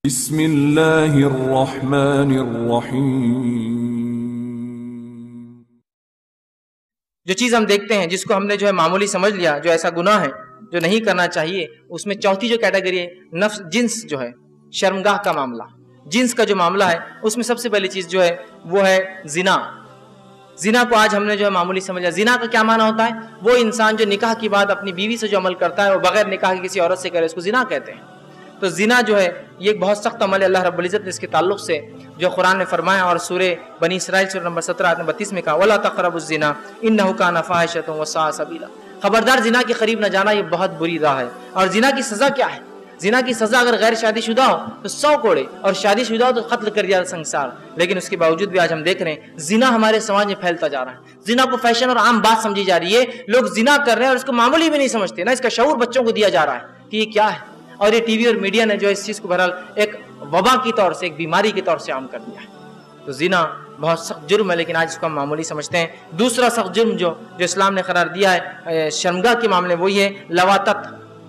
بسم اللہ الرحمن الرحیم۔ جو چیز ہم دیکھتے ہیں جس کو ہم نے جو ہے معمولی سمجھ لیا، جو ایسا گناہ ہے جو نہیں کرنا چاہیے، اس میں چوتھی جو کیٹیگری ہے نفس جنس جو ہے، شرمگاہ کا معاملہ، جنس کا جو معاملہ ہے اس میں سب سے پہلی چیز جو ہے وہ ہے زنا۔ زنا کو آج ہم نے جو ہے معمولی سمجھا۔ زنا کا کیا معنی ہوتا ہے؟ وہ انسان جو نکاح کی بعد اپنی بیوی سے جو عمل کرتا ہے وہ بغیر نکاح کی کسی عورت سے کرے، اس کو زنا کہتے ہیں۔ تو زنا جو ہے یہ ایک بہت سخت عمل ہے۔ اللہ رب العزت نے اس کے تعلق سے جو قرآن نے فرمایا، اور سورہ بنی اسرائیل سورہ نمبر 17 آیت 32 میں کہا وَلَا تَقْرَبُوا الزِّنَا إِنَّهُ كَانَ فَاحِشَةً وَسَاءَ سَبِيلًا، خبردار زنا کے قریب نہ جانا، یہ بہت بری راہ ہے۔ اور زنا کی سزا کیا ہے؟ زنا کی سزا اگر غیر شادی شدہ ہو تو 100 کوڑے، اور شادی شدہ ہو تو قتل کر دیا سنسار۔ لیکن اس کے باوجود بھی آج ہم دیکھ رہے ہیں زنا ہمارے سماج میں پھیلتا جا رہا ہے۔ زنا کو فیشن اور عام بات سمجھی جا رہی ہے، لوگ زنا کر رہے ہیں اور اس کو معمولی بھی نہیں سمجھتے، نہ اس کا شعور بچوں کو دیا جا رہا ہے کہ یہ کیا ہے۔ اور یہ ٹی وی اور میڈیا نے جو اس چیز کو بہرحال ایک وبا کی طور سے، ایک بیماری کے طور سے عام کر دیا ہے۔ تو زنا بہت سخت جرم ہے، لیکن آج اس کو ہم معمولی سمجھتے ہیں۔ دوسرا سخت جرم جو اسلام نے قرار دیا ہے شرمگاہ کے معاملے، وہی ہے لواطت،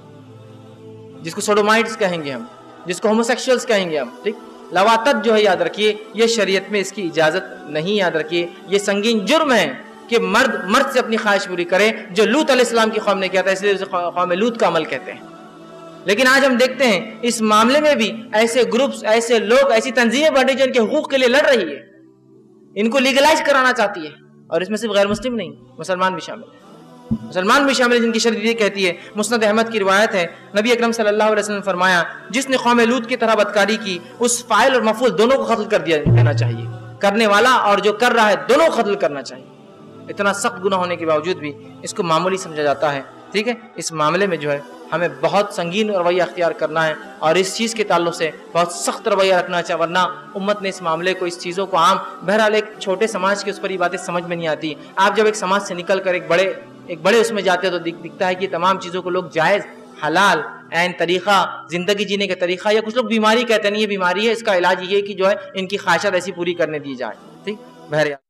جس کو سوڈومائٹس کہیں گے ہم، جس کو ہوموسیکشولز کہیں گے ہم، ٹھیک۔ لواطت جو ہے یاد رکھیے یہ شریعت میں اس کی اجازت نہیں، یاد رکھیے یہ سنگین جرم ہے کہ مرد سے اپنی خواہش پوری کرے، جو لوط علیہ السلام کی قوم نے کیا تھا، اس لیے اسے قوم لوط کا عمل کہتے ہیں۔ لیکن آج ہم دیکھتے ہیں اس معاملے میں بھی ایسے گروپس، ایسے لوگ، ایسی تنظیمیں بڑھی جو ان کے حقوق کے لیے لڑ رہی ہے، ان کو لیگلائز کرانا چاہتی ہے۔ اور اس میں صرف غیر مسلم نہیں، مسلمان بھی شامل ہے، مسلمان بھی شامل ہے، جن کی شریعت یہ کہتی ہے۔ مسند احمد کی روایت ہے، نبی اکرم صلی اللہ علیہ وسلم نے فرمایا جس نے قوم لوط کی طرح بدکاری کی اس فاعل اور مفعول دونوں کو قتل کر دینا چاہیے، کرنے والا اور جو کر رہا ہے دونوں کو قتل کرنا چاہیے۔ اتنا سخت گناہ ہونے کے باوجود بھی اس کو معمولی سمجھا جاتا ہے، ٹھیک ہے۔ اس معاملے میں جو ہے ہمیں بہت سنگین رویہ اختیار کرنا ہے اور اس چیز کے تعلق سے بہت سخت رویہ رکھنا چاہیے، ورنہ امت نے اس معاملے کو، اس چیزوں کو عام، بہرحال ایک چھوٹے سماج کے اس پر یہ باتیں سمجھ میں نہیں آتی۔ آپ جب ایک سماج سے نکل کر ایک بڑے اس میں جاتے ہیں تو دکھتا ہے کہ تمام چیزوں کو لوگ جائز، حلال، عین طریقہ، زندگی جینے کا طریقہ، یا کچھ لوگ بیماری کہتے ہیں، نہیں یہ بیماری ہے، اس کا علاج یہ ہے کہ جو ہے ان کی خواہشات ایسی پوری کرنے دی جائے، ٹھیک۔ بہرحال